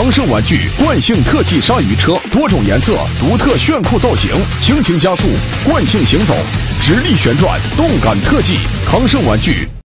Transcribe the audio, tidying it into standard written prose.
康盛玩具惯性特技鲨鱼车，多种颜色，独特炫酷造型，轻轻加速，惯性行走，直立旋转，动感特技。康盛玩具。